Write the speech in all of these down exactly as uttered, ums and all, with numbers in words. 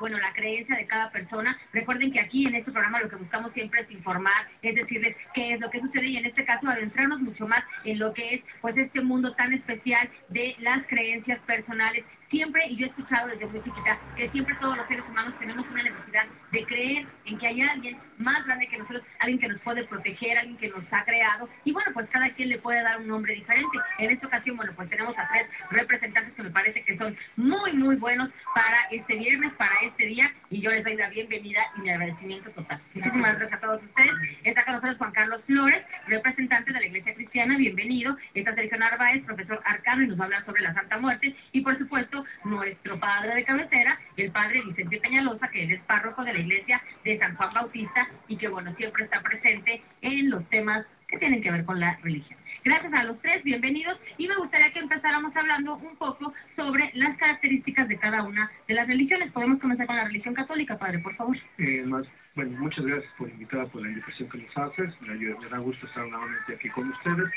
bueno, la creencia de cada persona. Recuerden que aquí en este programa lo que buscamos siempre es informar, es decirles qué es lo que sucede y en este caso adentrarnos mucho más en lo que es pues este mundo tan especial de las creencias personales. Siempre, y yo he escuchado desde muy chiquita, que siempre todos los seres humanos tenemos una necesidad de creer en que hay alguien más grande que nosotros, alguien que nos puede proteger, alguien que nos ha creado, y bueno, pues cada quien le puede dar un nombre diferente. En esta ocasión, bueno, pues tenemos a tres representantes que me parece que son muy, muy buenos para este viernes, para este día, y yo les doy la bienvenida y mi agradecimiento total. Muchísimas gracias a todos ustedes. Está con nosotros Juan Carlos Flores, representante de la Iglesia Cristiana, bienvenido. Está Sergio Narváez, profesor arcano, y nos va a hablar sobre la Santa Muerte, y por supuesto, nuestro padre de cabecera, el padre Vicente Peñalosa, que él es párroco de la iglesia de San Juan Bautista y que, bueno, siempre está presente en los temas que tienen que ver con la religión. Gracias a los tres, bienvenidos, y me gustaría que empezáramos hablando un poco sobre las características de cada una de las religiones. Podemos comenzar con la religión católica, padre, por favor. Eh, más, bueno, muchas gracias por invitar, por la invitación que nos haces. Me, me da gusto estar nuevamente aquí con ustedes.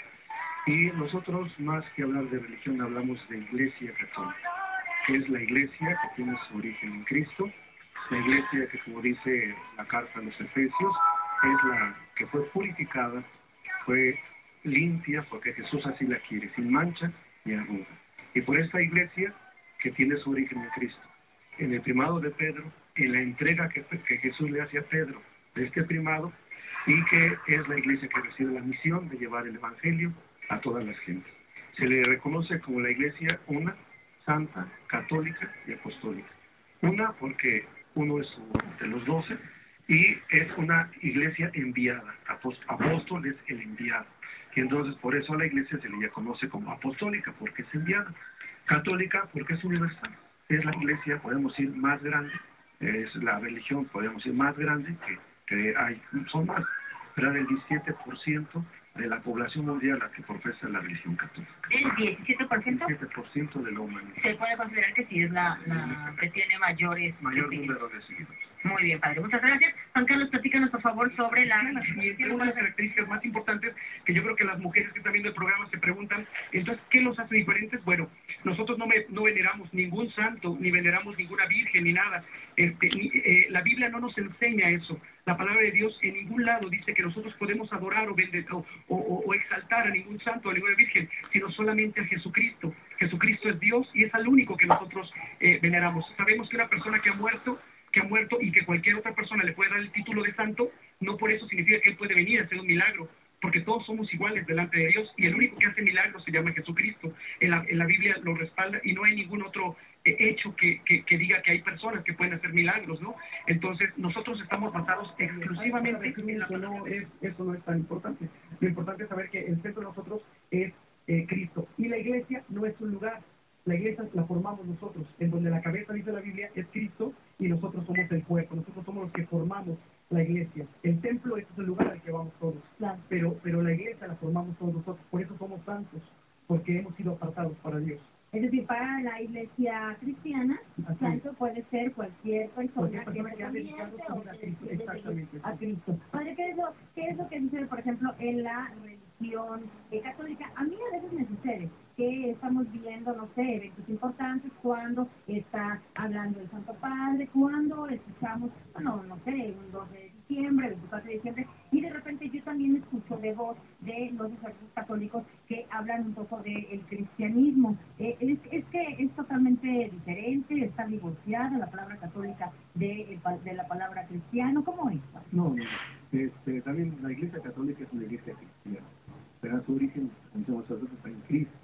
Y nosotros, más que hablar de religión, hablamos de Iglesia Católica, que es la iglesia que tiene su origen en Cristo, la iglesia que, como dice la carta a los Efesios, es la que fue purificada, fue limpia, porque Jesús así la quiere, sin mancha ni arruga. Y por esta iglesia que tiene su origen en Cristo, en el primado de Pedro, en la entrega que, que Jesús le hace a Pedro de este primado, y que es la iglesia que recibe la misión de llevar el evangelio a todas las gentes. Se le reconoce como la iglesia una, santa, católica y apostólica. Una porque uno es de los doce y es una iglesia enviada. Apóstol es el enviado. Y entonces por eso a la iglesia se le conoce como apostólica, porque es enviada. Católica porque es universal. Es la iglesia, podemos decir, más grande, es la religión, podemos decir, más grande, que, que hay, son más, pero del diecisiete por ciento de la población mundial a que profesa la religión católica. ¿El diecisiete por ciento? diecisiete por ciento de la humanidad. Se puede considerar que sí es la, la que tiene mayores... Mayor número de seguidores. Muy bien, padre. Muchas gracias. Juan Carlos, platícanos, por favor, sobre la... Y una de las características más importantes que yo creo que las mujeres que están viendo el programa se preguntan, entonces, ¿qué los hace diferentes? Bueno, nosotros no, me, no veneramos ningún santo, ni veneramos ninguna virgen, ni nada. Este, ni, eh, la Biblia no nos enseña eso. La palabra de Dios en ningún lado dice que nosotros podemos adorar o, vender, o, o, o exaltar a ningún santo, a ninguna virgen, sino solamente a Jesucristo. Jesucristo es Dios y es al único que nosotros eh, veneramos. Sabemos que una persona que ha muerto, que ha muerto y que cualquier otra persona le puede dar el título de santo, no por eso significa que él puede venir a hacer un milagro, porque todos somos iguales delante de Dios y el único que hace milagros se llama Jesucristo. En la, en la Biblia lo respalda y no hay ningún otro eh, hecho que, que, que diga que hay personas que pueden hacer milagros, ¿no? Entonces nosotros estamos basados exclusivamente en la... No es, eso no es tan importante. Lo importante es saber que el centro de nosotros es eh, Cristo y la iglesia no es un lugar. La iglesia la formamos nosotros, en donde la cabeza, dice la Biblia, es Cristo y nosotros somos el cuerpo, nosotros somos los que formamos la iglesia. El templo es el lugar al que vamos todos, pero, pero la iglesia la formamos todos nosotros, por eso somos santos, porque hemos sido apartados para Dios. Es decir, para la iglesia cristiana, Así santo es. Puede ser cualquier persona, cualquier persona que que haya dedicado su vida a Cristo. Exactamente. A Cristo. Padre, ¿qué es lo, qué es lo que sucede, por ejemplo, en la religión eh, católica? A mí a veces me sucede que estamos viendo, no sé, eventos importantes, cuando está hablando el Santo Padre, cuando escuchamos, bueno, no sé, un dos de diciembre, veinticuatro de diciembre, y de repente yo también escucho de voz de los sacerdotes católicos que hablan un poco del cristianismo. Eh, es, es que es totalmente diferente, está divorciada la palabra católica de, de la palabra cristiano. ¿Cómo es? No, no, este, también la iglesia católica es una iglesia cristiana, pero su origen, como nosotros, está en Cristo.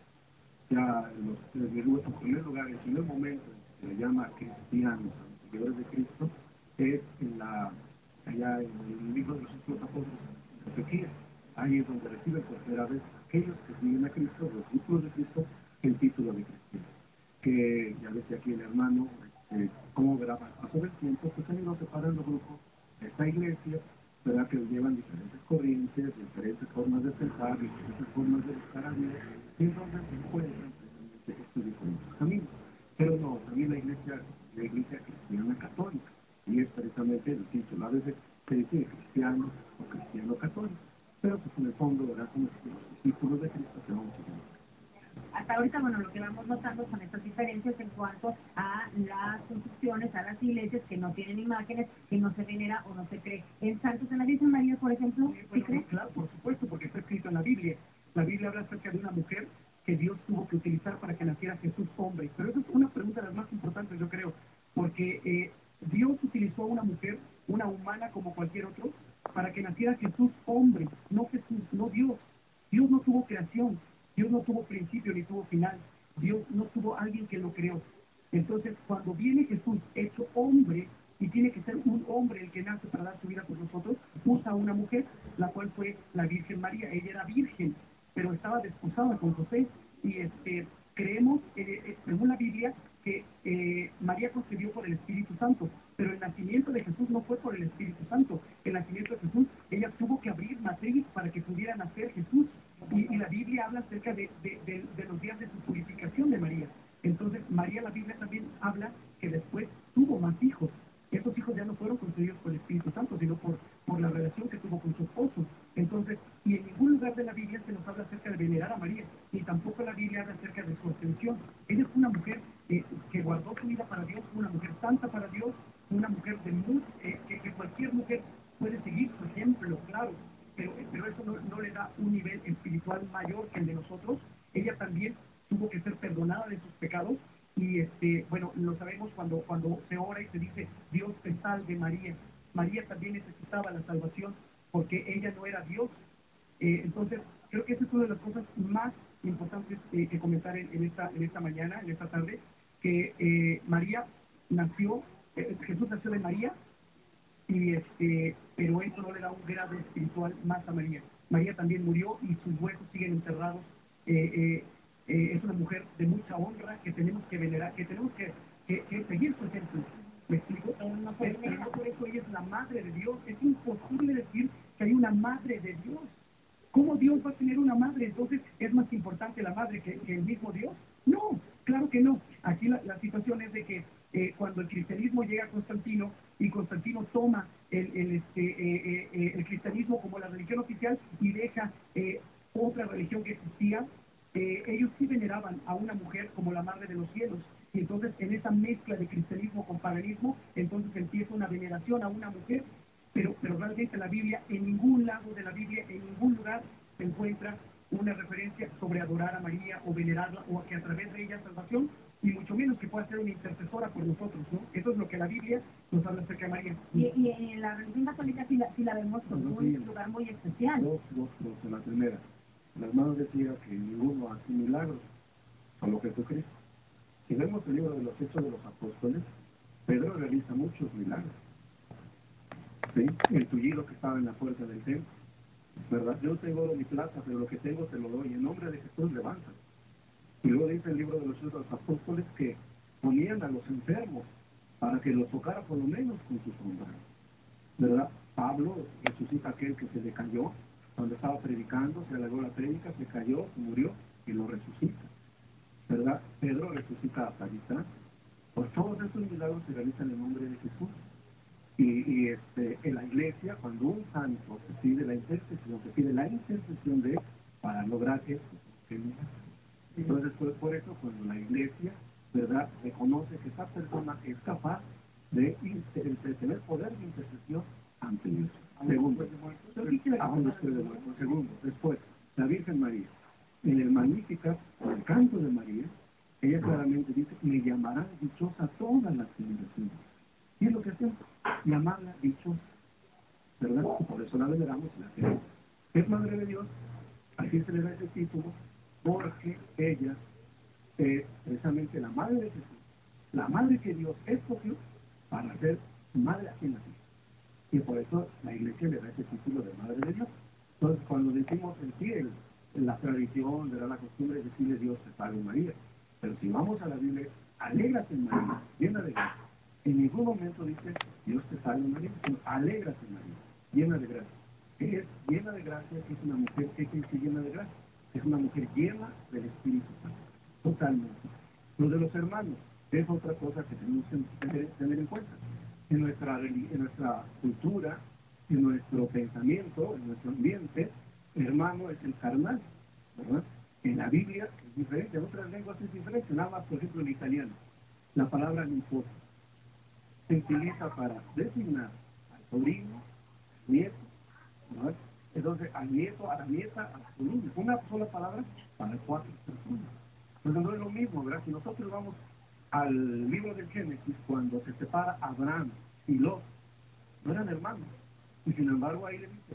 Ya en, los, en, el, en primer lugar, en el primer momento se le llama cristianos, a los seguidores de Cristo, es en la, allá en el libro de los últimos apóstoles, en Ezequiel. Ahí es donde reciben por primera vez aquellos que siguen a Cristo, los discípulos de Cristo, el título de cristiano. Que ya decía aquí el hermano, eh, cómo verá, pasó el tiempo, pues han ido separando grupos de esta iglesia, ¿verdad? Que llevan diferentes corrientes, diferentes formas de pensar, diferentes formas de buscar a Dios, y entonces se encuentran precisamente estos diferentes caminos. Pero no, también la iglesia, la iglesia cristiana católica, y es precisamente el título. A veces se dice cristiano o cristiano católico, pero pues en el fondo, ¿verdad? Son los discípulos de Cristo que vamos a hasta ahorita, bueno, lo que vamos notando son estas diferencias en cuanto a las construcciones, a las iglesias que no tienen imágenes, que no se venera o no se cree en santos. En la Virgen María, por ejemplo, Sí, ¿sí bueno, cree? claro, por supuesto, porque está escrito en la Biblia. La Biblia habla acerca de una mujer que Dios tuvo que utilizar para que naciera Jesús hombre. Pero esa es una pregunta de las más importantes, yo creo, porque eh, Dios utilizó a una mujer, una humana como cualquier otro, para que naciera Jesús hombre, no Jesús, no Dios. Dios no tuvo creación, Dios no tuvo principio ni tuvo final, Dios no tuvo alguien que lo creó. Entonces, cuando viene Jesús hecho hombre, y tiene que ser un hombre el que nace para dar su vida por nosotros, usa a una mujer, la cual fue la Virgen María. Ella era virgen, pero estaba desposada con José, y este, creemos, eh, eh, según la Biblia, que eh, María concebió por el Espíritu Santo, pero el nacimiento de Jesús no fue por el Espíritu Santo. El nacimiento de Jesús, ella tuvo que abrir matriz para que pudiera nacer Jesús, y, y la Biblia habla acerca de, de, de, de los días de su purificación de María. Entonces, María, la Biblia también habla que después tuvo más hijos. Esos hijos ya no fueron concebidos por el Espíritu Santo, sino por, por la relación que tuvo con su esposo. Entonces, y en ningún lugar de la Biblia se nos habla acerca de venerar a María, ni tampoco la Biblia habla acerca de su ascensión. Ella fue una mujer eh, que guardó su vida para Dios, una mujer santa para Dios, una mujer de muy, eh, que, que cualquier mujer puede seguir su ejemplo, claro, pero, pero eso no, no le da un nivel espiritual mayor que el de nosotros. Ella también tuvo que ser perdonada de sus pecados. Y este, bueno, lo sabemos cuando, cuando se ora y se dice, Dios te salve María. María también necesitaba la salvación porque ella no era Dios. Eh, entonces, creo que esa es una de las cosas más importantes eh, que comentar en, en, esta, en esta mañana, en esta tarde, que eh, María nació, eh, Jesús nació de María, y este, pero eso no le da un grado espiritual más a María. María también murió y sus huesos siguen enterrados. Eh, eh, eh, es una mujer de mucha honra que tenemos que venerar, que tenemos que, que, que seguir su ejemplo. ¿Me explico? Pero no, por pero no por eso ella es la madre de Dios. Es imposible decir que hay una madre de Dios. ¿Cómo Dios va a tener una madre? Entonces, ¿es más importante la madre que, que el mismo Dios? No, claro que no. Aquí la, la situación es de que eh, cuando el cristianismo llega a Constantino y Constantino toma el, el, este, eh, eh, el cristianismo como la religión oficial y deja eh, otra religión que existía, eh, ellos sí veneraban a una mujer como la madre de los cielos. Y entonces en esa mezcla de cristianismo con paganismo, entonces empieza una veneración a una mujer, pero, pero realmente la Biblia, en ningún lado de la Biblia, en ningún lugar se encuentra una referencia sobre adorar a María o venerarla o que a través de ella salvación, y mucho menos que pueda ser una intercesora por nosotros, ¿no? Eso es lo que la Biblia nos habla acerca de María. Y, y en la religión católica sí la, sí la vemos con No, un sí. lugar muy especial. Dos, dos cosas. La primera, la hermana decía que ninguno hace milagros, solo Jesucristo. Si vemos el libro de los Hechos de los Apóstoles, Pedro realiza muchos milagros. ¿Sí? El tullido que estaba en la puerta del templo, ¿verdad? Yo tengo oro ni plata, pero lo que tengo te lo doy. En nombre de Jesús levanta. Y luego dice el libro de los Hechos de los Apóstoles que ponían a los enfermos para que los tocara por lo menos con sus sombras, ¿verdad? Pablo resucita a aquel que se le cayó cuando estaba predicando, se alargó la prédica, se cayó, se murió y lo resucita, ¿verdad? Pedro resucita a Tabita. Por todos esos milagros se realizan en nombre de Jesús. Y, y este, en la iglesia, cuando un santo se pide la intercesión, se pide la intercesión de él para lograr eso. Entonces, por, por eso, cuando la iglesia, ¿verdad?, reconoce que esa persona es capaz de, de, de tener poder de intercesión ante Dios. Segundo, aún después de muerto. Segundo, después, la Virgen María, en el Magnificat, en el canto de María, ella claramente dice, me llamarán dichosa todas las generaciones. ¿Y es lo que hacemos? Llamarla dichosa, ¿verdad? Por eso la veneramos y la queremos. Es Madre de Dios, así se le da ese título, porque ella es precisamente la Madre de Jesús, la Madre que Dios escogió para ser Madre aquí en la tierra. Y por eso la Iglesia le da ese título de Madre de Dios. Entonces, cuando decimos en sí, el, en la tradición, de la costumbre de decirle Dios te salve María, pero si vamos a la Biblia, alégrate María, llena de gracia. En ningún momento dice Dios te salve María, sino alégrate María, llena de gracia. ¿Qué es llena de gracia? Es una mujer que es llena de gracia. Es una mujer llena del Espíritu Santo, totalmente. Lo de los hermanos es otra cosa que tenemos que tener, tener en cuenta. En nuestra, en nuestra cultura, en nuestro pensamiento, en nuestro ambiente, el hermano es el carnal, ¿verdad? En la Biblia es diferente, en otras lenguas es diferente. Nada más, por ejemplo, en italiano, la palabra nipote se utiliza para designar al sobrino, al nieto, ¿no? Entonces, al nieto, a la nieta, a la sobrina. Una sola palabra para cuatro personas. Entonces no es lo mismo, ¿verdad? Si nosotros vamos al libro del Génesis, cuando se separa Abraham y Lot, no eran hermanos. Y sin embargo ahí le dice,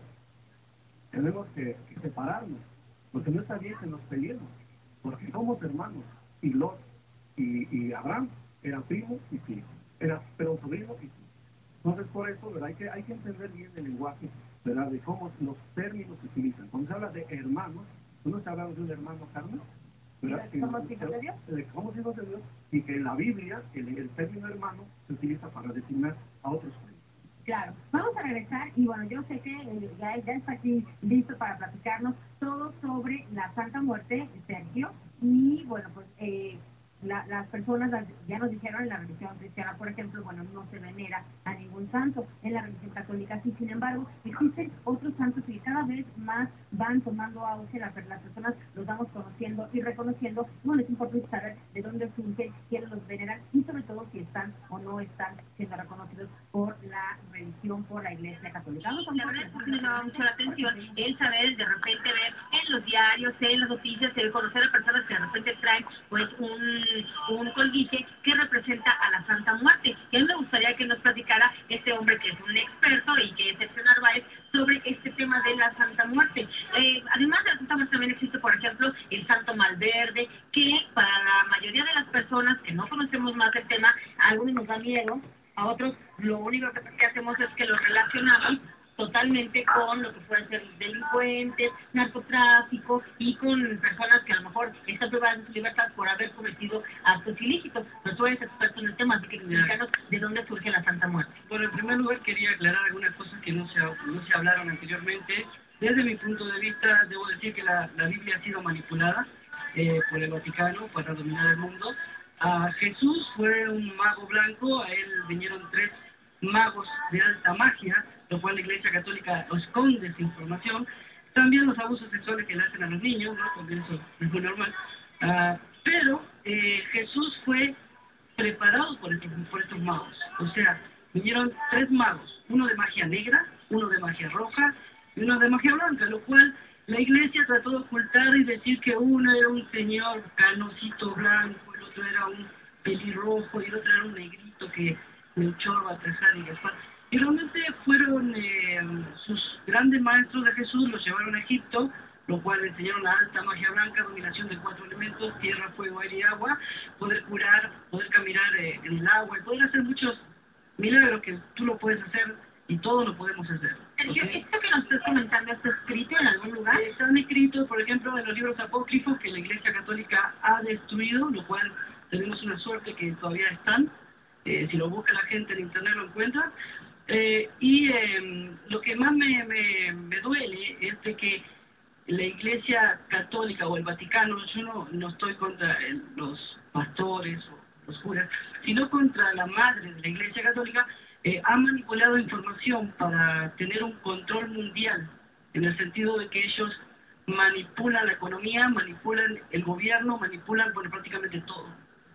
tenemos que, que separarnos, porque no está bien que nos peleemos, porque somos hermanos. Y Lot y, y Abraham eran primo y tío, era, pero sobrino y tío. Entonces por eso, ¿verdad? Hay que, hay que entender bien el lenguaje, ¿verdad? De cómo los términos se utilizan. Cuando se habla de hermanos, no se habla de un hermano carnal, ¿verdad? ¿Somos hijos de Dios? Somos hijos de Dios, y que en la Biblia el, el término hermano se utiliza para designar a otros hombres. Claro, vamos a regresar y bueno, yo sé que eh, ya, ya está aquí listo para platicarnos todo sobre la Santa Muerte, Sergio, y bueno, pues eh, la, las personas las, ya nos dijeron en la religión cristiana, por ejemplo, bueno, no se venera a ningún santo, en la religión católica sí, sin embargo, existen otros santos y cada vez más van tomando auge, las, las personas los vamos conociendo y reconociendo. Bueno, es importante saber de dónde surgen, quiénes los veneran y sobre todo si están o no están siendo reconocidos por la religión, por la Iglesia Católica. Vamos a La verdad es que me llama mucho la atención el saber, de repente ver en los diarios, en las noticias, el conocer a personas que de repente traen pues un, un colguije que representa a la Santa Muerte. Y a mí me gustaría que nos platicara este hombre que es un experto y que es Sergio Narváez sobre este tema de la Santa Muerte. Eh, además de la Santa Muerte también existe, por ejemplo, el Santo Malverde, que para la mayoría de las personas que no conocemos más el tema, a algunos nos da miedo, a otros lo único que, que hacemos es que lo relacionamos totalmente con lo que pueden ser delincuentes, narcotráfico y con personas que a lo mejor están privadas de su libertad por haber cometido actos ilícitos. Pero tú eres experto en el tema, así que explícanos de dónde surge la Santa Muerte. Bueno, en primer lugar quería aclarar algunas cosas que no se, no se hablaron anteriormente. Desde mi punto de vista, debo decir que la, la Biblia ha sido manipulada eh, por el Vaticano para dominar el mundo. A Jesús fue un mago blanco, a él vinieron tres magos de alta magia, lo cual la Iglesia Católica esconde esa información. También los abusos sexuales que le hacen a los niños, ¿no? También eso es muy normal. Uh, pero eh, Jesús fue preparado por estos, por estos magos. O sea, vinieron tres magos, uno de magia negra, uno de magia roja y uno de magia blanca, lo cual la Iglesia trató de ocultar y decir que uno era un señor canosito blanco, el otro era un pelirrojo y el otro era un negrito que Melchor, Baltasar y Gaspar. Y realmente fueron eh, sus grandes maestros de Jesús, los llevaron a Egipto, lo cual le enseñaron la alta magia blanca, dominación de cuatro elementos, tierra, fuego, aire y agua, poder curar, poder caminar eh, en el agua y poder hacer muchos milagros que tú lo puedes hacer y todos lo podemos hacer. Sergio, ¿okay? ¿Esto que nos estás comentando está escrito en algún lugar? Eh, están escritos, por ejemplo, en los libros apócrifos que la Iglesia Católica ha destruido, lo cual tenemos una suerte que todavía están. Eh, si lo busca la gente en internet lo encuentra. Eh, y eh, lo que más me, me, me duele es de que la Iglesia Católica o el Vaticano, yo no, no estoy contra el, los pastores o los curas, sino contra la madre de la Iglesia Católica, eh, ha manipulado información para tener un control mundial, en el sentido de que ellos manipulan la economía, manipulan el gobierno, manipulan bueno, prácticamente todo.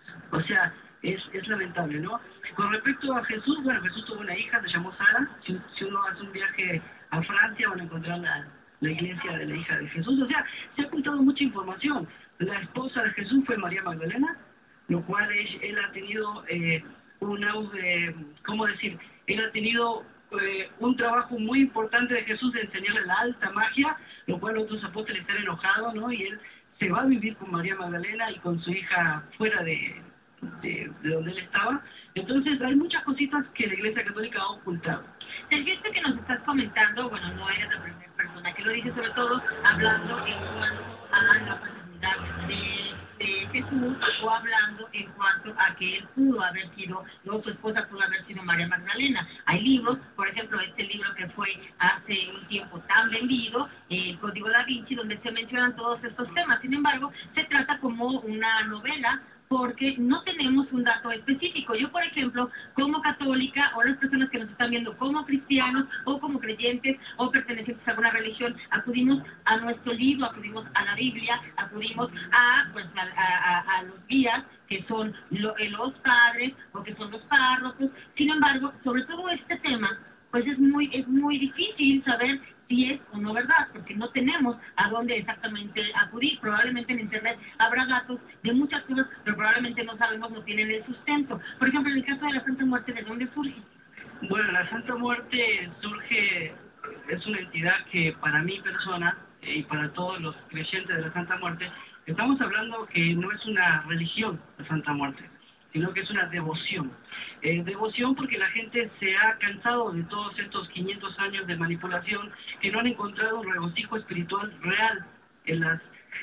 O sea, es, es lamentable, ¿no? Con respecto a Jesús, bueno, Jesús tuvo una hija, se llamó Sara. Si, si uno hace un viaje a Francia, van a encontrar la, la iglesia de la hija de Jesús. O sea, se ha ocultado mucha información. La esposa de Jesús fue María Magdalena, lo cual él, él ha tenido eh, un auge, ¿cómo decir? Él ha tenido eh, un trabajo muy importante de Jesús de enseñarle la alta magia, lo cual otros apóstoles están enojados, ¿no? Y él se va a vivir con María Magdalena y con su hija fuera de... De, de donde él estaba. Entonces hay muchas cositas que la Iglesia Católica ha ocultado. Sergio, esto que nos estás comentando, bueno, no eres la primera persona que lo dice, sobre todo hablando en cuanto a la paternidad de, de Jesús o hablando en cuanto a que él pudo haber sido, no, su esposa pudo haber sido María Magdalena. Hay libros, por ejemplo, este libro que fue hace un tiempo tan vendido, El Código Da Vinci, donde se mencionan todos estos temas. Sin embargo, se trata como una novela, porque no tenemos un dato específico. Yo, por ejemplo, como católica, o las personas que nos están viendo como cristianos, o como creyentes, o pertenecientes a alguna religión, acudimos a nuestro libro, acudimos a la Biblia, acudimos a, pues, a, a, a los guías, que son lo, los padres, o que son los párrocos. Sin embargo, sobre todo este tema, pues es muy, es muy difícil saber si es o no verdad, porque no tenemos a dónde exactamente acudir. Probablemente en Internet habrá datos de muchas cosas, pero probablemente no sabemos, no tienen el sustento. Por ejemplo, en el caso de la Santa Muerte, ¿de dónde surge? Bueno, la Santa Muerte surge, es una entidad que para mi persona eh, y para todos los creyentes de la Santa Muerte, estamos hablando que no es una religión la Santa Muerte, sino que es una devoción. Eh, devoción porque la gente se ha cansado de todos estos quinientos años de manipulación, que no han encontrado un regocijo espiritual real en las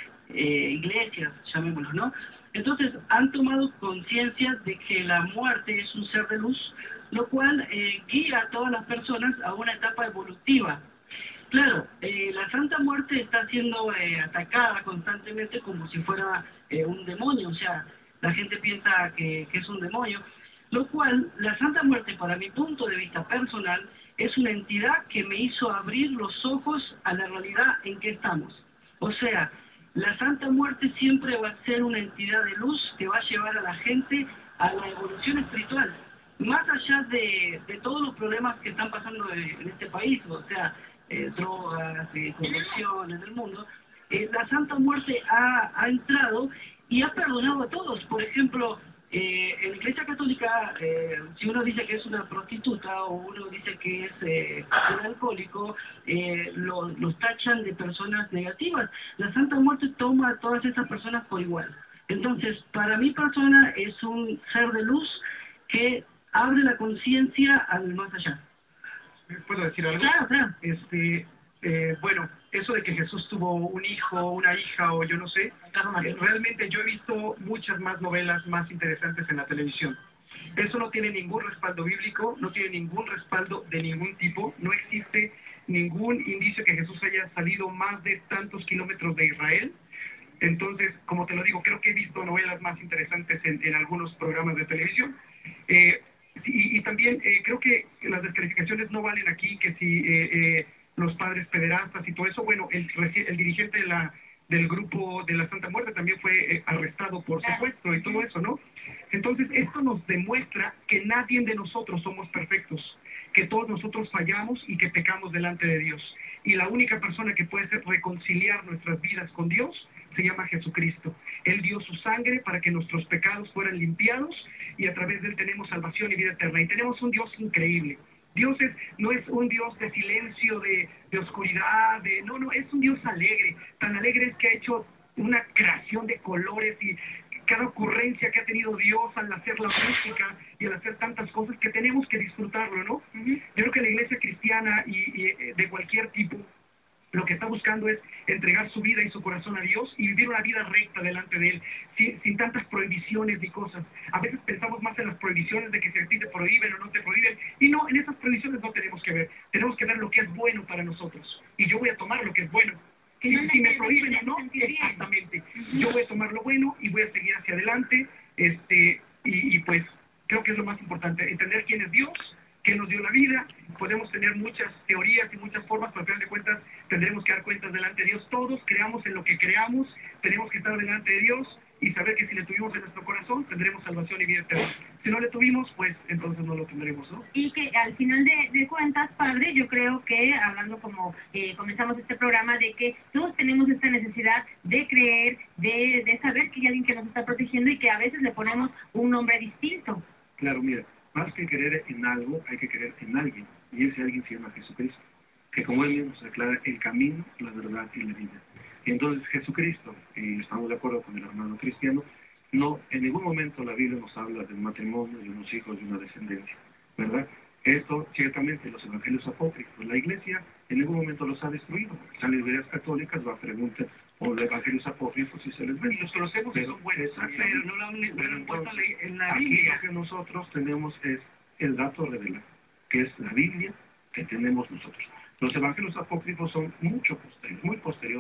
eh, iglesias, llamémoslo, ¿no? Entonces han tomado conciencia de que la muerte es un ser de luz, lo cual eh, guía a todas las personas a una etapa evolutiva. Claro, eh, la Santa Muerte está siendo eh, atacada constantemente como si fuera eh, un demonio, o sea, la gente piensa que, que es un demonio, lo cual la Santa Muerte, para mi punto de vista personal, es una entidad que me hizo abrir los ojos a la realidad en que estamos. O sea, la Santa Muerte siempre va a ser una entidad de luz que va a llevar a la gente a la evolución espiritual, más allá de, de todos los problemas que están pasando en este país, o sea, eh, drogas, eh, corrupción en el mundo. Eh, la Santa Muerte ha, ha entrado y ha perdonado a todos. Por ejemplo, eh, en la Iglesia Católica, eh, si uno dice que es una prostituta o uno dice que es eh, un alcohólico, eh, lo, los tachan de personas negativas. La Santa Muerte toma a todas esas personas por igual. Entonces, para mi persona es un ser de luz que abre la conciencia al más allá. ¿Puedo decir algo? Claro, claro. Este, eh, bueno, eso de que Jesús tuvo un hijo, una hija o yo no sé, eh, realmente yo he visto muchas más novelas más interesantes en la televisión. Eso no tiene ningún respaldo bíblico, no tiene ningún respaldo de ningún tipo, no existe ningún indicio que Jesús haya salido más de tantos kilómetros de Israel. Entonces, como te lo digo, creo que he visto novelas más interesantes en, en algunos programas de televisión. Eh, y, y también eh, creo que las descalificaciones no valen aquí, que si eh, eh, los padres pederastas y todo eso, bueno, el, el dirigente de la, del grupo de la Santa Muerte también fue eh, arrestado por secuestro y todo eso, ¿no? Entonces, esto nos demuestra que nadie de nosotros somos perfectos, que todos nosotros fallamos y que pecamos delante de Dios. Y la única persona que puede reconciliar nuestras vidas con Dios se llama Jesucristo. Él dio su sangre para que nuestros pecados fueran limpiados y a través de Él tenemos salvación y vida eterna. Y tenemos un Dios increíble. Dios es, no es un Dios de silencio, de, de oscuridad, de no, no, es un Dios alegre. Tan alegre es que ha hecho una creación de colores y cada ocurrencia que ha tenido Dios al hacer la música y al hacer tantas cosas que tenemos que disfrutarlo, ¿no? Uh-huh. Yo creo que la iglesia cristiana y, y de cualquier tipo lo que está buscando es entregar su vida y su corazón a Dios y vivir una vida recta delante de Él, sin, sin tantas prohibiciones ni cosas. A veces pensamos más en las prohibiciones de que si a ti te prohíben o no te prohíben, y no, en esas prohibiciones no tenemos que ver. Tenemos que ver lo que es bueno para nosotros, y yo voy a tomar lo que es bueno. Y no si me prohíben o no, exactamente. Yo voy a tomar lo bueno y voy a seguir hacia adelante, este y, y pues creo que es lo más importante, entender quién es Dios, que nos dio la vida. Podemos tener muchas teorías y muchas formas, pero al final de cuentas tendremos que dar cuentas delante de Dios. Todos creamos en lo que creamos, tenemos que estar delante de Dios y saber que si le tuvimos en nuestro corazón, tendremos salvación y vida eterna. Si no le tuvimos, pues entonces no lo tendremos, ¿no? Y que al final de, de cuentas, padre, yo creo que, hablando como eh, comenzamos este programa, de que todos tenemos esta necesidad de creer, de, de saber que hay alguien que nos está protegiendo y que a veces le ponemos un nombre distinto. Claro, mira, más que creer en algo, hay que creer en alguien, y ese alguien se llama Jesucristo, que como Él mismo se declara el camino, la verdad y la vida. Y entonces Jesucristo, y estamos de acuerdo con el hermano cristiano, no, en ningún momento la Biblia nos habla de un matrimonio, de unos hijos, de una descendencia, ¿verdad? Esto, ciertamente, los evangelios apócrifos, la Iglesia en ningún momento los ha destruido. Las iglesias católicas va a preguntar, o los evangelios apócrifos, si se les ve. Y los conocemos, pero son buenos, pero no lo han pero puesto en la Biblia. Aquí lo que nosotros tenemos es el dato revelado, que es la Biblia que tenemos nosotros. Los evangelios apócrifos son mucho posteriores, muy posteriores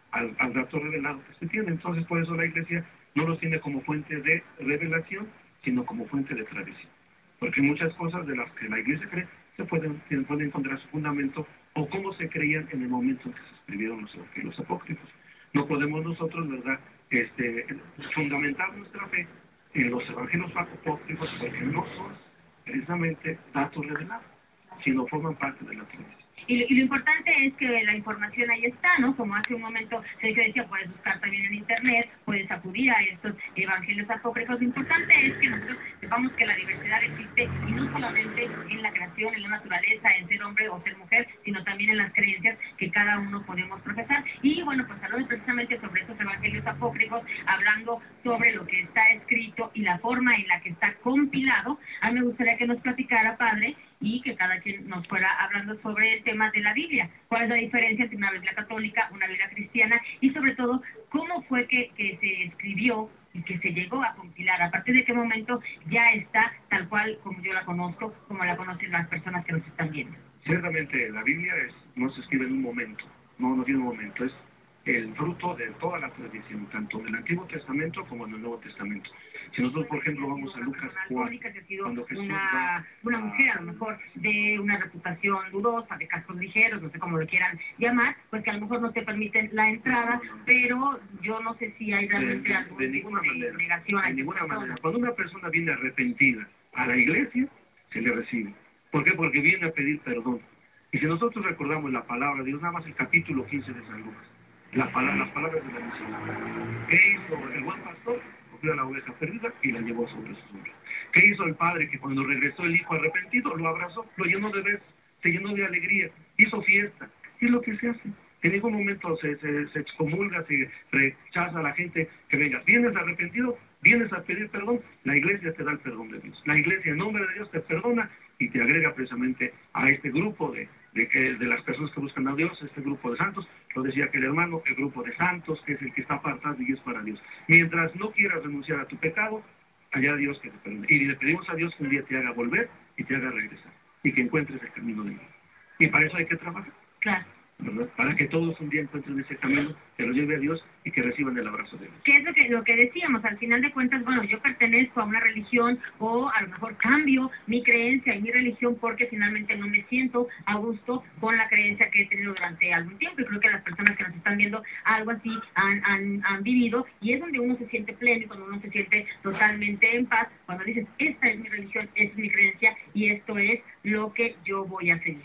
al, al dato revelado que se tiene. Entonces, por eso la Iglesia no los tiene como fuente de revelación, sino como fuente de tradición. Porque muchas cosas de las que la Iglesia cree se pueden, pueden encontrar su fundamento o cómo se creían en el momento en que se escribieron los evangelios apócrifos. No podemos nosotros, ¿verdad?, este, fundamentar nuestra fe en los evangelios apócrifos porque no son precisamente datos revelados, sino forman parte de la tradición. Y lo, y lo importante es que la información ahí está, ¿no? Como hace un momento se decía, puedes buscar también en internet, puedes acudir a estos evangelios apócrifos. Lo importante es que nosotros sepamos que la diversidad existe y no solamente en la creación, en la naturaleza, en ser hombre o ser mujer, sino también en las creencias que cada uno podemos profesar. Y bueno, pues hablando precisamente sobre estos evangelios apócrifos, hablando sobre lo que está escrito y la forma en la que está compilado, a mí me gustaría que nos platicara, padre, y que cada quien nos fuera hablando sobre el tema de la Biblia. ¿Cuál es la diferencia entre una Biblia católica, una Biblia cristiana? Y sobre todo, ¿cómo fue que, que se escribió y que se llegó a compilar? ¿A partir de qué momento ya está tal cual como yo la conozco, como la conocen las personas que nos están viendo? Ciertamente, la Biblia es, no se escribe en un momento, no, no tiene un momento, es el fruto de toda la tradición, tanto del Antiguo Testamento como del Nuevo Testamento. Si nosotros, por ejemplo, vamos a Lucas cuatro, cuando Jesús una, va una mujer, a lo mejor, de una reputación dudosa, de cascos ligeros, no sé cómo lo quieran llamar, pues que a lo mejor no te permiten la entrada, pero yo no sé si hay realmente de, algún de ninguna tipo de manera, negación a de ninguna persona. manera. Cuando una persona viene arrepentida a la iglesia, se le recibe. ¿Por qué? Porque viene a pedir perdón. Y si nosotros recordamos la palabra de Dios, nada más el capítulo quince de San Lucas, la palabra, las palabras de la misión. ¿Qué hizo el buen pastor? Cogió a la oveja perdida y la llevó sobre sus hombros. ¿Qué hizo el padre? Que cuando regresó el hijo arrepentido, lo abrazó, lo llenó de besos, se llenó de alegría, hizo fiesta. Y es lo que se hace. En ningún momento se, se, se excomulga, se rechaza a la gente que venga. Vienes arrepentido, vienes a pedir perdón, la iglesia te da el perdón de Dios. La iglesia en nombre de Dios te perdona y te agrega precisamente a este grupo de, de, de, de las personas que buscan a Dios, este grupo de santos. Lo decía aquel hermano, el grupo de santos, que es el que está apartado y es para Dios. Mientras no quieras renunciar a tu pecado, allá Dios que te perdone. Y le pedimos a Dios que un día te haga volver y te haga regresar. Y que encuentres el camino de Dios. Y para eso hay que trabajar. Claro. ¿Verdad? Para que todos un día encuentren ese camino, que los lleve a Dios y que reciban el abrazo de Dios. ¿Qué es lo que, lo que decíamos? Al final de cuentas, bueno, yo pertenezco a una religión o a lo mejor cambio mi creencia y mi religión porque finalmente no me siento a gusto con la creencia que he tenido durante algún tiempo y creo que las personas que nos están viendo algo así han, han, han vivido y es donde uno se siente pleno y cuando uno se siente totalmente en paz, cuando dices, esta es mi religión, esta es mi creencia y esto es lo que yo voy a seguir.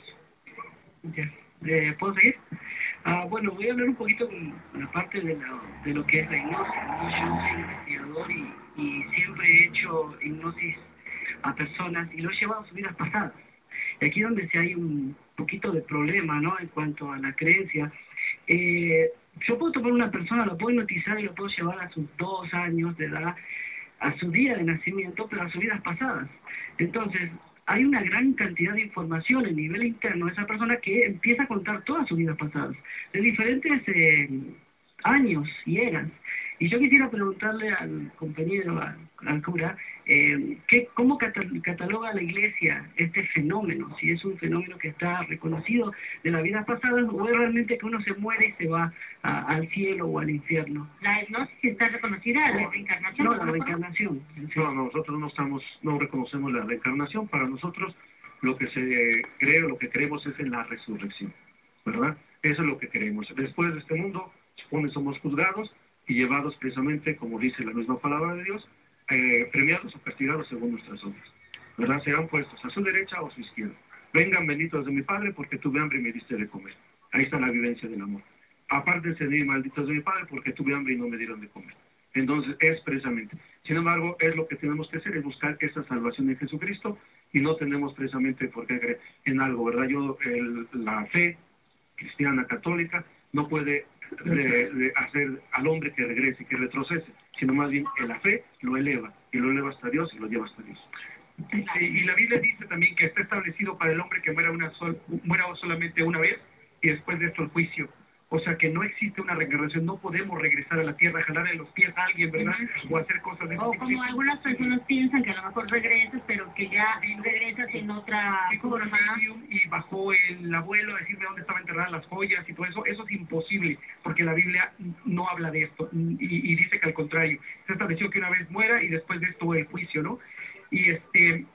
Ya. Eh, ¿Puedo seguir? Ah, bueno, voy a hablar un poquito con la parte de, la, de lo que es la hipnosis, ¿no? Yo soy investigador y, y siempre he hecho hipnosis a personas y lo he llevado a sus vidas pasadas. Y aquí es donde se hay un poquito de problema, ¿no? En cuanto a la creencia. Eh, yo puedo tomar una persona, lo puedo hipnotizar y lo puedo llevar a sus dos años de edad, a su día de nacimiento, pero a sus vidas pasadas. Entonces, hay una gran cantidad de información a nivel interno de esa persona que empieza a contar todas sus vidas pasadas, de diferentes eh, años y eras. Y yo quisiera preguntarle al compañero, al, al cura, eh, ¿qué, ¿cómo cataloga la Iglesia este fenómeno? Si es un fenómeno que está reconocido de las vidas pasadas o es realmente que uno se muere y se va a, al cielo o al infierno. La hipnosis está reconocida, la reencarnación. No, la reencarnación. Sí. No, nosotros no estamos, no reconocemos la reencarnación. Para nosotros lo que se cree o lo que creemos es en la resurrección, ¿verdad? Eso es lo que creemos. Después de este mundo, supone somos juzgados y llevados precisamente, como dice la misma palabra de Dios, eh, premiados o castigados según nuestras obras, ¿verdad? Serán puestos a su derecha o a su izquierda. Vengan benditos de mi Padre, porque tuve hambre y me diste de comer. Ahí está la vivencia del amor. Apártense de mí, malditos de mi Padre, porque tuve hambre y no me dieron de comer. Entonces, es precisamente. Sin embargo, es lo que tenemos que hacer, es buscar esa salvación en Jesucristo, y no tenemos precisamente por qué creer en algo, ¿verdad? Yo, el, la fe cristiana católica no puede de, de hacer al hombre que regrese, que retrocese, sino más bien en la fe lo eleva, y lo eleva hasta Dios y lo lleva hasta Dios. Sí, y la Biblia dice también que está establecido para el hombre que muera, una sol, muera solamente una vez y después de esto el juicio. o sea que no existe una reencarnación, no podemos regresar a la tierra, jalarle los pies a alguien, ¿verdad? Uh-huh. O hacer cosas de ese O tipo. como algunas personas piensan que a lo mejor regresas, pero que ya regresas en otra forma. Y bajó el abuelo a decirme dónde estaban enterradas las joyas y todo eso. Eso es imposible, porque la Biblia no habla de esto, y, y dice que al contrario, se estableció que una vez muera y después de esto el juicio, ¿no? Y este...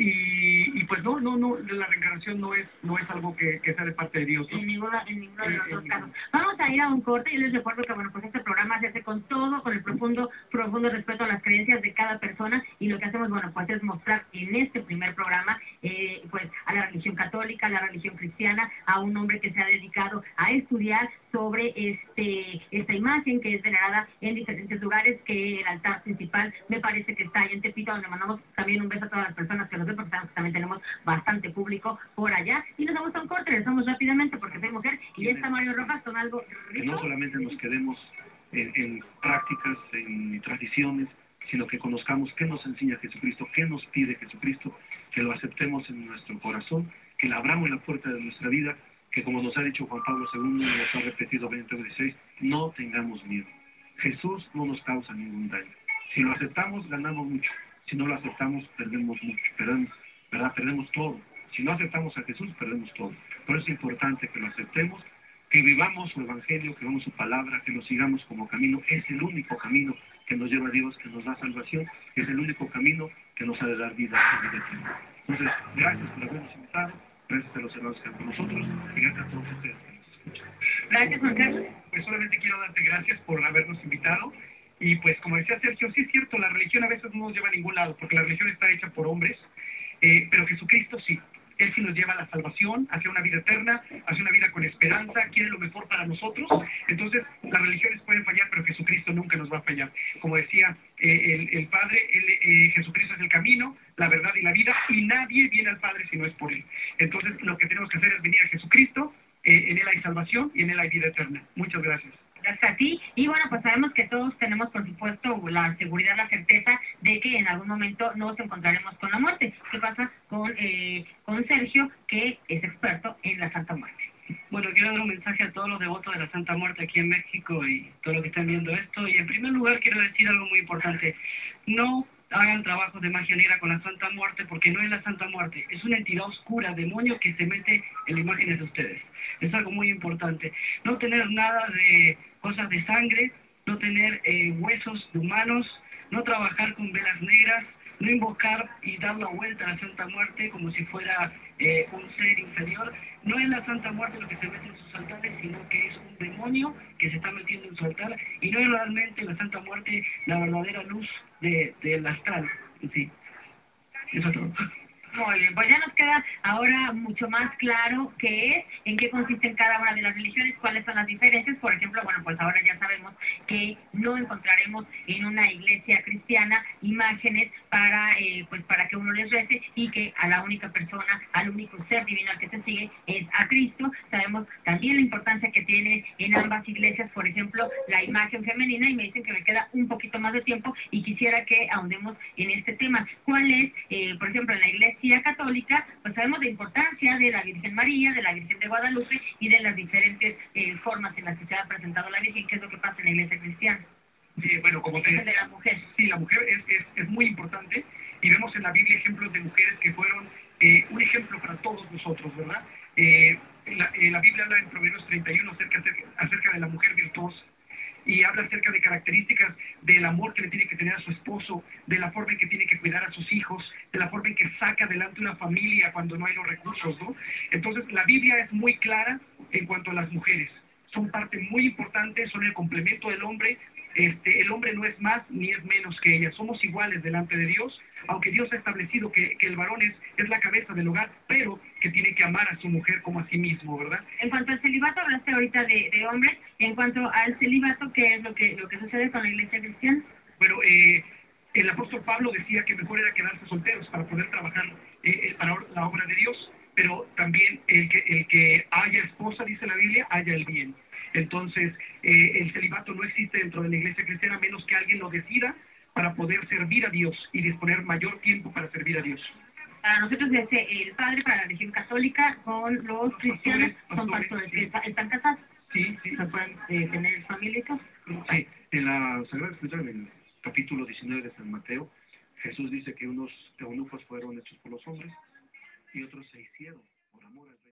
Y, y pues no, no, no, la reencarnación no es no es algo que, que sea de parte de Dios, ¿no? En ninguna, en ninguno de los en, dos en casos. Vamos a ir a un corte y les recuerdo que, bueno, pues este programa se hace con todo, con el profundo, profundo respeto a las creencias de cada persona, y lo que hacemos, bueno, pues es mostrar en este primer programa, eh, pues a la religión católica, a la religión cristiana, a un hombre que se ha dedicado a estudiar sobre este esta imagen que es venerada en diferentes lugares, que el altar principal me parece que está ahí en Tepito, donde mandamos también un beso a todas las personas que nos ven, porque sabemos que también tenemos bastante público por allá, y nos vamos a un corte, regresamos rápidamente porque soy mujer, y está Mario Rojas con algo rico. Que no solamente nos quedemos en, en prácticas, en tradiciones, sino que conozcamos qué nos enseña Jesucristo, qué nos pide Jesucristo, que lo aceptemos en nuestro corazón, que le abramos la puerta de nuestra vida, que como nos ha dicho Juan Pablo segundo, y nos ha repetido Benito dieciséis, no tengamos miedo. Jesús no nos causa ningún daño. Si lo aceptamos, ganamos mucho. Si no lo aceptamos, perdemos mucho. Perdemos, ¿verdad? Perdemos todo. Si no aceptamos a Jesús, perdemos todo. Por eso es importante que lo aceptemos, que vivamos su evangelio, que vivamos su palabra, que lo sigamos como camino. Es el único camino que nos lleva a Dios, que nos da salvación. Es el único camino que nos ha de dar vida y vida eterna. Entonces, gracias por habernos invitado. Gracias a los hermanos que están con nosotros y gracias a todos ustedes que nos escuchan. Gracias, Juan Carlos. Pues solamente quiero darte gracias por habernos invitado. Y pues como decía Sergio, sí es cierto, la religión a veces no nos lleva a ningún lado, porque la religión está hecha por hombres, eh, pero Jesucristo sí. Él sí nos lleva a la salvación, hacia una vida eterna, hacia una vida con esperanza, quiere lo mejor para nosotros. Entonces, las religiones pueden fallar, pero Jesucristo nunca nos va a fallar. Como decía eh, el, el Padre, él, eh, Jesucristo es el camino, la verdad y la vida, y nadie viene al Padre si no es por Él. Entonces, lo que tenemos que hacer es venir a Jesucristo, eh, en Él hay salvación y en Él hay vida eterna. Muchas gracias. Gracias a ti. Y bueno, pues sabemos que todos tenemos, por supuesto, la seguridad, la certeza de que en algún momento nos encontraremos con la muerte. ¿Qué pasa con, eh, con Sergio, que es experto en la Santa Muerte? Bueno, quiero dar un mensaje a todos los devotos de la Santa Muerte aquí en México y todos los que están viendo esto. Y en primer lugar quiero decir algo muy importante. No hagan trabajos de magia negra con la Santa Muerte, porque no es la Santa Muerte, es una entidad oscura, demonio, que se mete en las imágenes de ustedes. Es algo muy importante. No tener nada de cosas de sangre, no tener eh, huesos de humanos, no trabajar con velas negras, no invocar y dar la vuelta a la Santa Muerte como si fuera eh, un ser inferior. No es la Santa Muerte lo que se mete en sus altares, sino que es un demonio que se está metiendo en su altar, y no es realmente la Santa Muerte la verdadera luz de del astral. Sí, eso es todo. Muy bien, pues ya nos queda ahora mucho más claro qué es, en qué consisten cada una de las religiones, cuáles son las diferencias. Por ejemplo, bueno, pues ahora ya sabemos que no encontraremos en una iglesia cristiana imágenes para eh, pues para que uno les rece, y que a la única persona, al único ser divino al que se sigue es a Cristo. Sabemos también la importancia que tiene en ambas iglesias, por ejemplo, la imagen femenina, y me dicen que me queda un poquito más de tiempo y quisiera que ahondemos en este tema. ¿Cuál es, eh, por ejemplo, en la iglesia católica, pues sabemos la importancia de la Virgen María, de la Virgen de Guadalupe y de las diferentes eh, formas en las que se ha presentado la Virgen? ¿Qué es lo que pasa en la iglesia cristiana? Sí, bueno, como te decía, de la mujer. Sí, la mujer es, es, es muy importante, y vemos en la Biblia ejemplos de mujeres que fueron eh, un ejemplo para todos nosotros, ¿verdad? Eh, la, eh, la Biblia habla en Proverbios treinta y uno acerca, acerca, acerca de la mujer virtuosa, y habla acerca de características del amor que le tiene que tener a su esposo, de la forma en que tiene que cuidar a sus hijos, de la forma en que saca adelante una familia cuando no hay los recursos, ¿no? Entonces, la Biblia es muy clara en cuanto a las mujeres. Son parte muy importante, son el complemento del hombre. Este, el hombre no es más ni es menos que ella. Somos iguales delante de Dios, aunque Dios ha establecido que, que el varón es, es la cabeza del hogar, pero que tiene que amar a su mujer como a sí mismo, ¿verdad? En cuanto al celibato, hablaste ahorita de, de hombres. En cuanto al celibato, ¿qué es lo que lo que sucede con la iglesia cristiana? Bueno, eh, el apóstol Pablo decía que mejor era quedarse solteros para poder trabajar eh, para la obra de Dios, pero también el que, el que haya esposa, dice la Biblia, haya el bien. Entonces, eh, el celibato no existe dentro de la iglesia cristiana, a menos que alguien lo decida, para poder servir a Dios y disponer mayor tiempo para servir a Dios. Para nosotros es el padre, para la religión católica, con los cristianos, pastores, son pastores, sí. ¿están casados? Sí, sí. ¿Se puede de tener